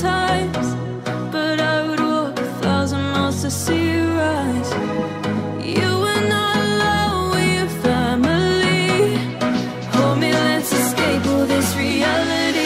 sometimes, but I would walk 1,000 miles to see you rise. You were not alone with your family. Hold me, let's escape all this reality.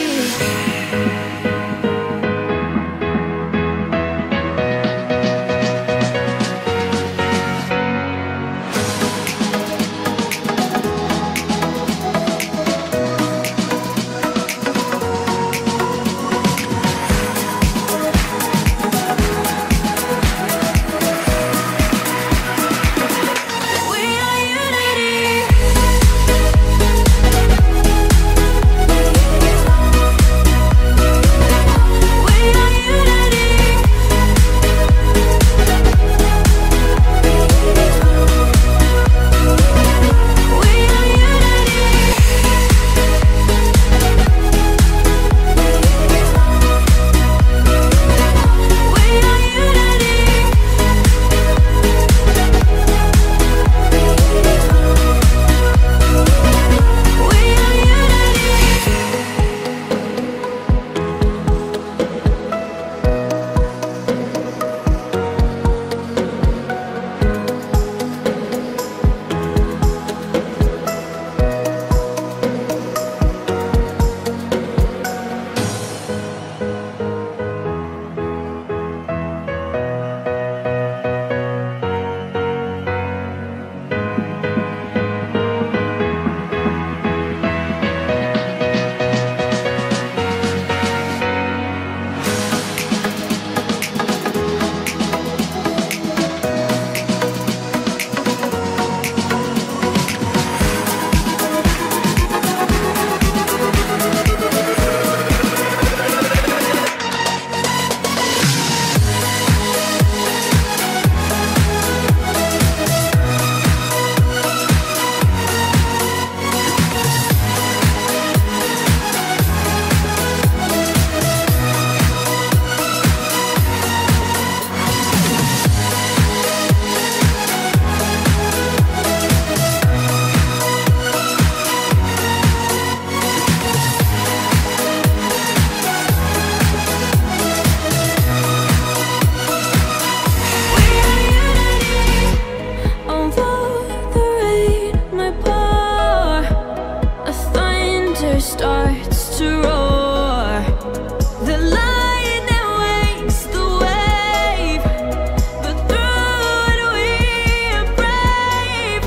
Starts to roar, the light that wakes the wave, but through it we are brave.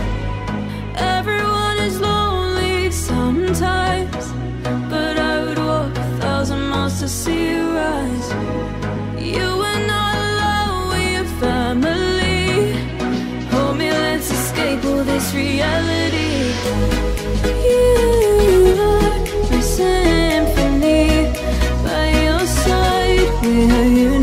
Everyone is lonely sometimes, but I would walk 1,000 miles to see you rise. You were not alone with your family. Hold me, let's escape all this reality. Symphony by your side, we are you.